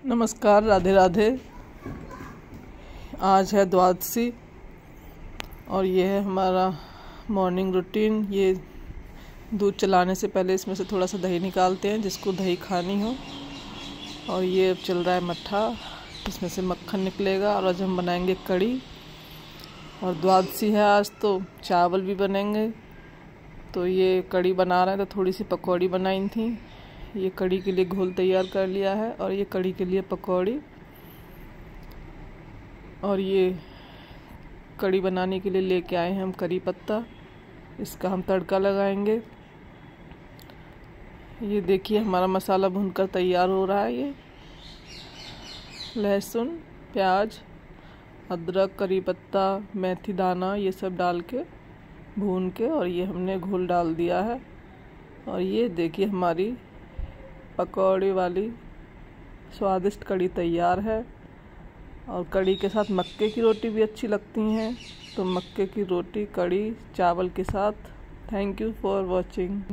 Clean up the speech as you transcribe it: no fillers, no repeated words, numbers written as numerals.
नमस्कार, राधे राधे। आज है द्वादशी और ये है हमारा मॉर्निंग रूटीन। ये दूध चलाने से पहले इसमें से थोड़ा सा दही निकालते हैं जिसको दही खानी हो। और ये अब चल रहा है मट्ठा, इसमें से मक्खन निकलेगा। और आज हम बनाएंगे कड़ी और द्वादशी है आज तो चावल भी बनेंगे। तो ये कड़ी बना रहे हैं तो थोड़ी सी पकौड़ी बनाई थी। ये कड़ी के लिए घोल तैयार कर लिया है और ये कड़ी के लिए पकौड़ी। और ये कड़ी बनाने के लिए लेके आए हैं हम करी पत्ता, इसका हम तड़का लगाएंगे। ये देखिए हमारा मसाला भूनकर तैयार हो रहा है। ये लहसुन, प्याज, अदरक, करी पत्ता, मेथी दाना ये सब डाल के भून के और ये हमने घोल डाल दिया है। और ये देखिए हमारी पकौड़ी वाली स्वादिष्ट कड़ी तैयार है। और कड़ी के साथ मक्के की रोटी भी अच्छी लगती हैं, तो मक्के की रोटी कड़ी चावल के साथ। Thank you for watching.